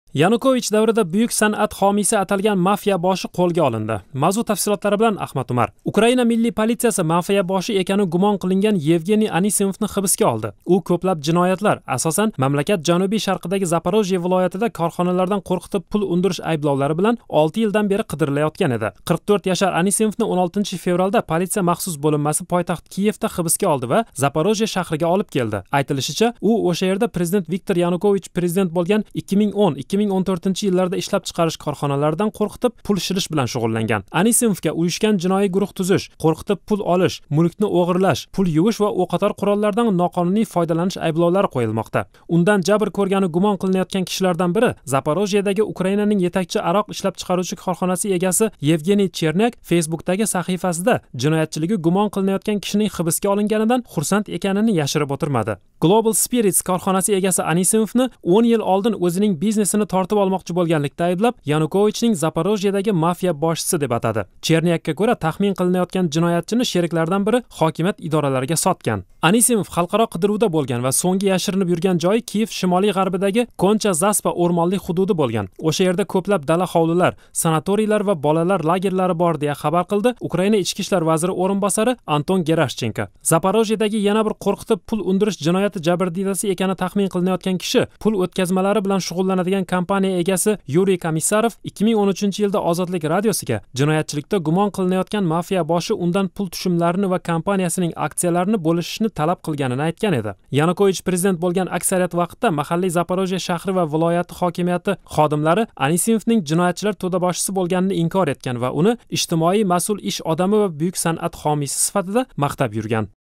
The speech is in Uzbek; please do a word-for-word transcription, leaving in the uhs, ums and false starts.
Yanukovich davrida buyuk san'at homiysi atalgan mafiya boshi qo'lga olindi. Mavzu tafsilotlari bilan Ahmad Umar. Ukraina milliy politsiyasi mafiya boshi ekani gumon qilingan Yevgeniy Anisimovni hibsga oldi. U ko'plab jinoyatlar, asosan mamlakat janubiy sharqidagi Zaporojye viloyatida korxonalardan qo'rqitib pul undirish ayblovlari bilan olti yildan beri qidirilayotgan edi. qirq to'rt yashar Anisimovni o'n oltinchi fevralda politsiya maxsus bo'linmasi poytaxt Kiyevda hibsga oldi va Zaporojye shahriga olib keldi. Aytilishicha, u o'sha yerda prezident Viktor Yanukovich prezident bo'lgan ikki ming o'n ikki ming o'n to'rtinchi yillarda ishlab chiqarish korxonalaridan qo'rqitib pul shirish bilan shug'ullangan. Anisimovga uyushgan jinoiy guruh tuzish, qo'rqitib pul olish, mulkni o'g'irlash, pul yuvish va o'qotar qurollardan noqonuniy foydalanish ayblovlari qo'yilmoqda. Undan jabr ko'rgani gumon qilinayotgan kishilardan biri Zaporojyedagi Ukrainaning yetakchi aroq ishlab chiqaruvchi korxonasi egasi Yevgeniy Chernyak Facebookdagi sahifasida jinoyatchiligi gumon qilinayotgan kishining hibsga olinganidan xursand ekanini yashirib o'tirmadi. Global Spirits korxonasi egasi Anisimovni o'n yil oldin o'zining biznesini tortib olmoqchi bo'lganlikda ayblab, Yanukovichning Zaporojyedagi mafiya boshchisi deb atadi. Chernyakka ko'ra, taxmin qilinayotgan jinoyatchini sheriklaridan biri hokimiyat idoralariga sotgan. Anisimov xalqaro qidiruvda bo'lgan va so'nggi yashirinib yurgan joyi Kiyev shimoliy g'arbidagi Koncha Zaspa o'rmonlik hududi bo'lgan. O'sha yerda ko'plab dala hovlilar, sanatoriylar va bolalar lagerlari bor deya xabar qildi Ukraina ichki ishlar vaziri o'rinbosari Anton Gerashchenko. Zaporojyedagi yana bir qo'rqitib pul undirish jinoyati jabrdiydasi ekani taxmin qilinayotgan kishi pul o'tkazmalari bilan shug'ullanadigan kompaniya egasi Yuriy Komissarov ikki ming o'n uchinchi yilda Ozodlik radiosiga jinoyatchilikda gumon qilinayotgan mafiya boshi undan pul tushumlarini va kompaniyasining aksiyalarini bo'lishishni talab qilganini aytgan edi. Yanukovich prezident bo'lgan aksariyat vaqtda mahalliy Zaporojye shahri va viloyati hokimiyati xodimlari Anisimovning jinoyatchilar to'daboshchisi bo'lganini inkor etgan va uni ijtimoiy mas'ul ish odami va buyuk san'at homiysi sifatida maqtab yurgan.